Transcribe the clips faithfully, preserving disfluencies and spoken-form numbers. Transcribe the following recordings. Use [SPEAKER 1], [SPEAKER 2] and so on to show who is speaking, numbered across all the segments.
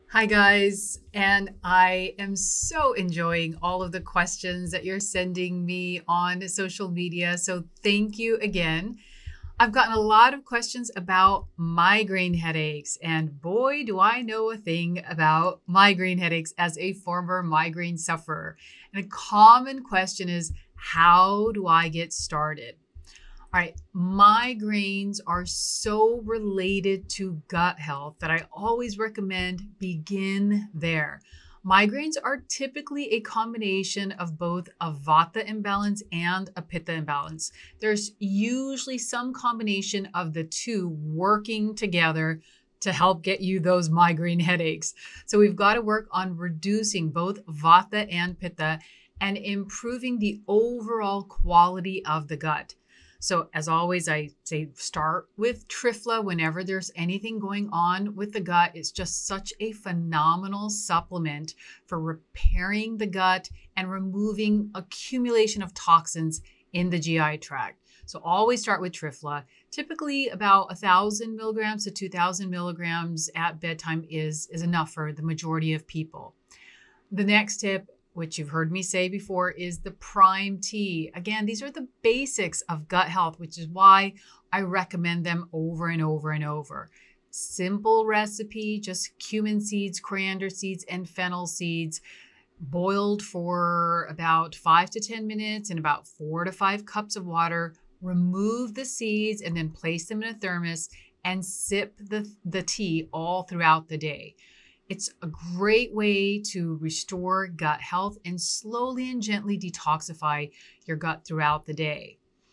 [SPEAKER 1] Hi, guys, and I am so enjoying all of the questions that you're sending me on social media. So, thank you again. I've gotten a lot of questions about migraine headaches, and boy, do I know a thing about migraine headaches as a former migraine sufferer. And a common question is, how do I get started? All right, migraines are so related to gut health that I always recommend begin there. Migraines are typically a combination of both a vata imbalance and a pitta imbalance. There's usually some combination of the two working together to help get you those migraine headaches. So we've got to work on reducing both vata and pitta and improving the overall quality of the gut. So as always, I say start with Trifla whenever there's anything going on with the gut. It's just such a phenomenal supplement for repairing the gut and removing accumulation of toxins in the G I tract. So always start with Trifla. Typically about one thousand milligrams to two thousand milligrams at bedtime is, is enough for the majority of people. The next tip, which you've heard me say before, is the prime tea. Again, these are the basics of gut health, which is why I recommend them over and over and over. Simple recipe, just cumin seeds, coriander seeds, and fennel seeds, boiled for about five to ten minutes in about four to five cups of water. Remove the seeds and then place them in a thermos and sip the, the tea all throughout the day. It's a great way to restore gut health and slowly and gently detoxify your gut throughout the day.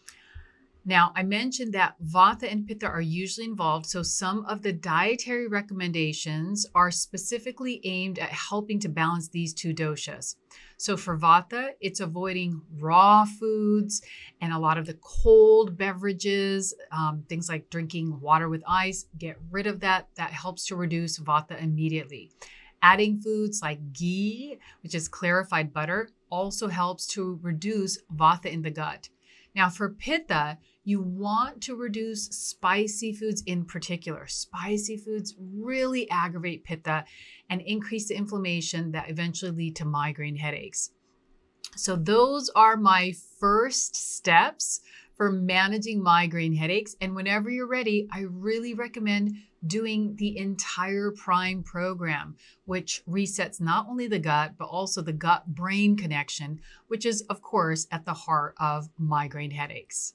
[SPEAKER 1] Now, I mentioned that vata and pitta are usually involved, so some of the dietary recommendations are specifically aimed at helping to balance these two doshas. So for vata, it's avoiding raw foods and a lot of the cold beverages, um, things like drinking water with ice. Get rid of that. That helps to reduce vata immediately. Adding foods like ghee, which is clarified butter, also helps to reduce vata in the gut. Now for pitta, you want to reduce spicy foods in particular. Spicy foods really aggravate pitta and increase the inflammation that eventually lead to migraine headaches. So those are my first steps for managing migraine headaches. And whenever you're ready, I really recommend doing the entire Prime program, which resets not only the gut, but also the gut-brain connection, which is, of course, at the heart of migraine headaches.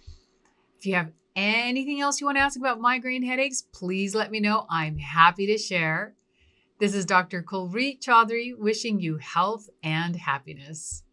[SPEAKER 1] If you have anything else you want to ask about migraine headaches, please let me know. I'm happy to share. This is Doctor Kulreet Chaudhary wishing you health and happiness.